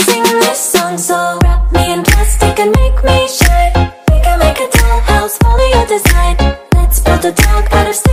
sing this song. So wrap me in plastic and make me shine. We can make a dollhouse, follow your design. Let's build a dog out of